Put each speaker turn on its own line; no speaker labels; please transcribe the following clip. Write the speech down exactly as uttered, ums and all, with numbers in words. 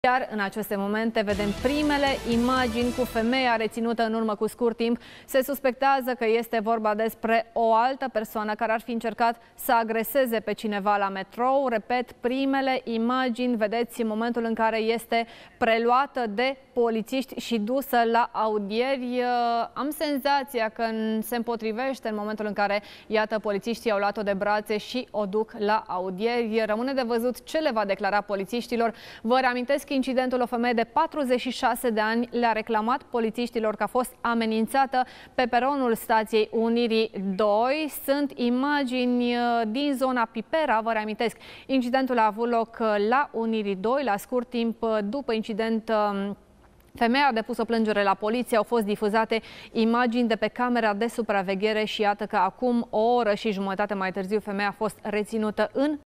Iar în aceste momente vedem primele imagini cu femeia reținută în urmă cu scurt timp. Se suspectează că este vorba despre o altă persoană care ar fi încercat să agreseze pe cineva la metrou. Repet, primele imagini, vedeți, în momentul în care este preluată de polițiști și dusă la audieri. Am senzația că se împotrivește în momentul în care, iată, polițiștii au luat-o de brațe și o duc la audieri. Rămâne de văzut ce le va declara polițiștilor. Vă reamintesc incidentul: o femeie de patruzeci și șase de ani le-a reclamat polițiștilor că a fost amenințată pe peronul stației Unirii doi. Sunt imagini din zona Pipera, vă reamintesc. Incidentul a avut loc la Unirii doi, la scurt timp după incident. Femeia a depus o plângere la poliție, au fost difuzate imagini de pe camera de supraveghere și iată că acum, o oră și jumătate mai târziu, femeia a fost reținută în